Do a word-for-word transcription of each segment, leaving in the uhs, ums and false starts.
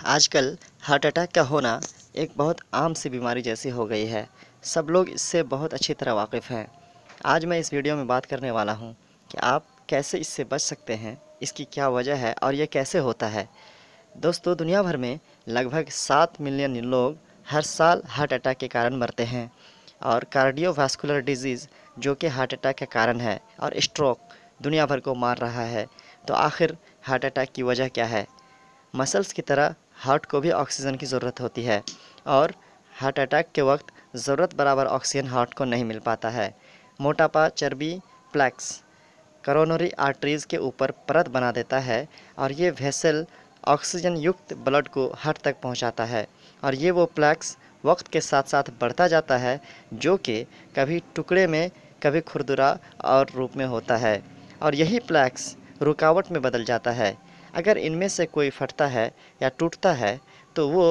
आजकल heart attack का होना एक बहुत आम सी बीमारी जैसी हो गई है। सब लोग इससे बहुत अच्छी तरह वाकिफ़ हैं। आज मैं इस वीडियो में बात करने वाला हूँ कि आप कैसे इससे बच सकते हैं, इसकी क्या वजह है और ये कैसे होता है। दोस्तों, दुनिया भर में लगभग सात मिलियन लोग हर साल हार्ट अटैक के कारण मरते हैं और कार्डियोवास्कुलर डिजीज़ जो कि हार्ट अटैक का कारण है और स्ट्रोक दुनिया भर को मार रहा है। तो आखिर हार्ट अटैक की वजह क्या है? मसल्स की तरह हार्ट को भी ऑक्सीजन की ज़रूरत होती है और हार्ट अटैक के वक्त ज़रूरत बराबर ऑक्सीजन हार्ट को नहीं मिल पाता है। मोटापा, चर्बी, प्लैक्स करोनरी आर्टरीज़ के ऊपर परत बना देता है और ये वेसल ऑक्सीजन युक्त ब्लड को हार्ट तक पहुंचाता है और ये वो प्लैक्स वक्त के साथ साथ बढ़ता जाता है, जो कि कभी टुकड़े में, कभी खुरदुरा और रूप में होता है और यही प्लैक्स रुकावट में बदल जाता है। अगर इनमें से कोई फटता है या टूटता है तो वो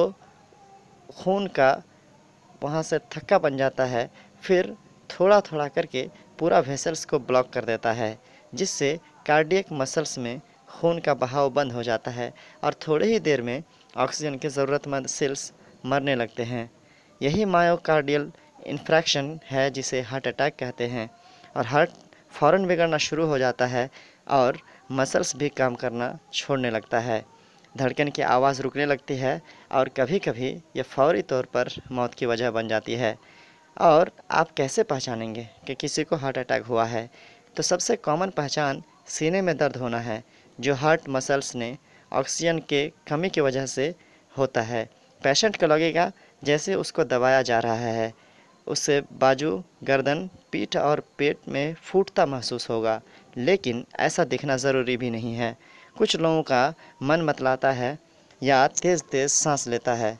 खून का वहाँ से थक्का बन जाता है, फिर थोड़ा थोड़ा करके पूरा वेसल्स को ब्लॉक कर देता है, जिससे कार्डियक मसल्स में खून का बहाव बंद हो जाता है और थोड़े ही देर में ऑक्सीजन के ज़रूरतमंद सेल्स मरने लगते हैं। यही मायोकार्डियल इन्फ्रैक्शन है जिसे हार्ट अटैक कहते हैं और हार्ट फ़ौरन बिगड़ना शुरू हो जाता है और मसल्स भी काम करना छोड़ने लगता है। धड़कन की आवाज़ रुकने लगती है और कभी कभी यह फौरी तौर पर मौत की वजह बन जाती है। और आप कैसे पहचानेंगे कि किसी को हार्ट अटैक हुआ है? तो सबसे कॉमन पहचान सीने में दर्द होना है, जो हार्ट मसल्स ने ऑक्सीजन के कमी की वजह से होता है। पेशेंट को लगेगा जैसे उसको दबाया जा रहा है। उससे बाजू, गर्दन, पीठ और पेट में फूटता महसूस होगा, लेकिन ऐसा दिखना ज़रूरी भी नहीं है। कुछ लोगों का मन मतलाता है या तेज़ तेज़ सांस लेता है।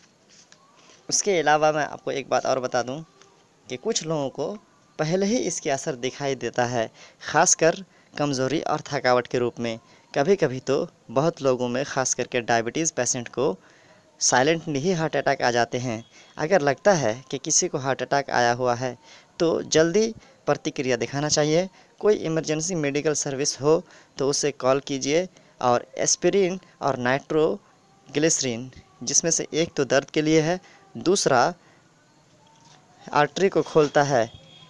उसके अलावा मैं आपको एक बात और बता दूं कि कुछ लोगों को पहले ही इसके असर दिखाई देता है, ख़ासकर कमज़ोरी और थकावट के रूप में। कभी कभी तो बहुत लोगों में, ख़ास करके डायबिटीज़ पेशेंट को साइलेंटली ही हार्ट अटैक आ जाते हैं। अगर लगता है कि किसी को हार्ट अटैक आया हुआ है तो जल्दी प्रतिक्रिया दिखाना चाहिए। कोई इमरजेंसी मेडिकल सर्विस हो तो उसे कॉल कीजिए और एस्पिरिन और नाइट्रोग्लिसरीन, जिसमें से एक तो दर्द के लिए है, दूसरा आर्टरी को खोलता है,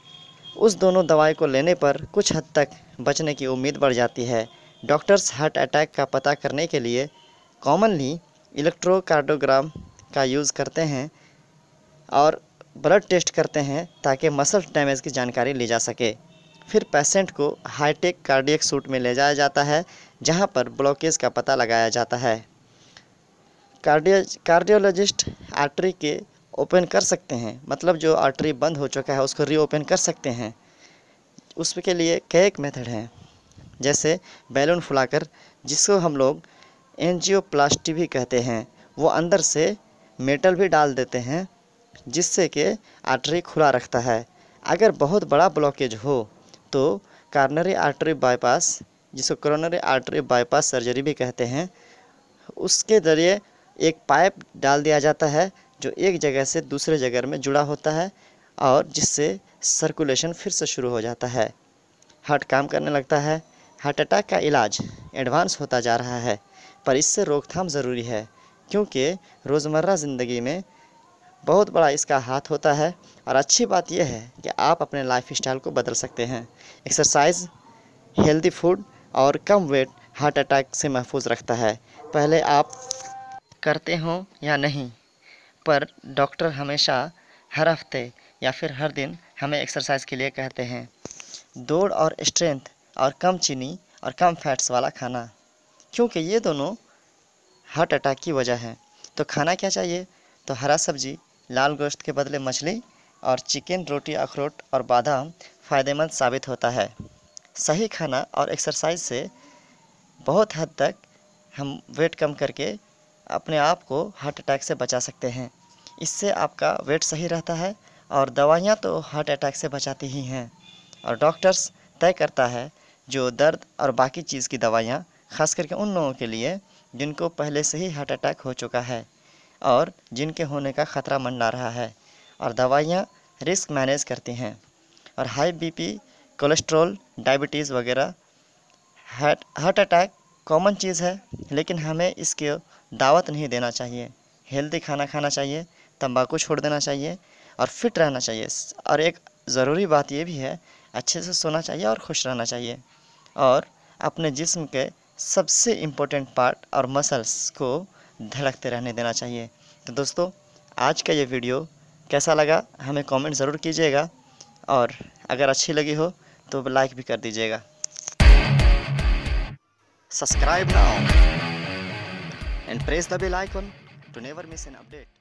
उस दोनों दवाई को लेने पर कुछ हद तक बचने की उम्मीद बढ़ जाती है। डॉक्टर्स हार्ट अटैक का पता करने के लिए कॉमनली इलेक्ट्रोकार्डियोग्राम का यूज़ करते हैं और ब्लड टेस्ट करते हैं ताकि मसल डैमेज की जानकारी ली जा सके। फिर पेशेंट को हाईटेक कार्डियक सूट में ले जाया जाता है, जहां पर ब्लॉकेज का पता लगाया जाता है। कार्डियो कार्डियोलॉजिस्ट आर्टरी के ओपन कर सकते हैं, मतलब जो आर्टरी बंद हो चुका है उसको रीओपन कर सकते हैं। उसके लिए कई एक मेथड हैं, जैसे बैलून फुलाकर, जिसको हम लोग एंजियोप्लास्टी भी कहते हैं। वो अंदर से मेटल भी डाल देते हैं, जिससे कि आर्टरी खुला रखता है। अगर बहुत बड़ा ब्लॉकेज हो तो कॉरोनरी आर्टरी बाईपास, जिसको कॉरोनरी आर्टरी बाईपास सर्जरी भी कहते हैं, उसके ज़रिए एक पाइप डाल दिया जाता है जो एक जगह से दूसरे जगह में जुड़ा होता है और जिससे सर्कुलेशन फिर से शुरू हो जाता है, हार्ट काम करने लगता है। हार्ट अटैक का इलाज एडवांस होता जा रहा है, पर इससे रोकथाम ज़रूरी है, क्योंकि रोज़मर्रा ज़िंदगी में बहुत बड़ा इसका हाथ होता है। और अच्छी बात यह है कि आप अपने लाइफ स्टाइल को बदल सकते हैं। एक्सरसाइज, हेल्दी फूड और कम वेट हार्ट अटैक से महफूज रखता है। पहले आप करते हों या नहीं, पर डॉक्टर हमेशा हर हफ्ते या फिर हर दिन हमें एक्सरसाइज के लिए कहते हैं। दौड़ और स्ट्रेंथ और कम चीनी और कम फैट्स वाला खाना, क्योंकि ये दोनों हार्ट अटैक की वजह है। तो खाना क्या चाहिए? तो हरा सब्जी, लाल गोश्त के बदले मछली और चिकन, रोटी, अखरोट और बादाम फ़ायदेमंद साबित होता है। सही खाना और एक्सरसाइज से बहुत हद तक हम वेट कम करके अपने आप को हार्ट अटैक से बचा सकते हैं। इससे आपका वेट सही रहता है और दवाइयाँ तो हार्ट अटैक से बचाती ही हैं, और डॉक्टर्स तय करता है जो दर्द और बाकी चीज़ की दवाइयाँ, ख़ास करके उन लोगों के लिए जिनको पहले से ही हार्ट अटैक हो चुका है और जिनके होने का ख़तरा मंडरा रहा है, और दवाइयाँ रिस्क मैनेज करती हैं। और हाई बीपी, कोलेस्ट्रॉल, डायबिटीज़ वगैरह हार्ट हार्ट अटैक कॉमन चीज़ है, लेकिन हमें इसकी दावत नहीं देना चाहिए। हेल्दी खाना खाना चाहिए, तंबाकू छोड़ देना चाहिए और फिट रहना चाहिए। और एक ज़रूरी बात ये भी है, अच्छे से सोना चाहिए और खुश रहना चाहिए और अपने जिस्म के सबसे इम्पोर्टेंट पार्ट और मसल्स को धड़कते रहने देना चाहिए। तो दोस्तों, आज का ये वीडियो कैसा लगा हमें कमेंट ज़रूर कीजिएगा और अगर अच्छी लगी हो तो लाइक भी कर दीजिएगा। Subscribe now and press the bell icon to never miss an update.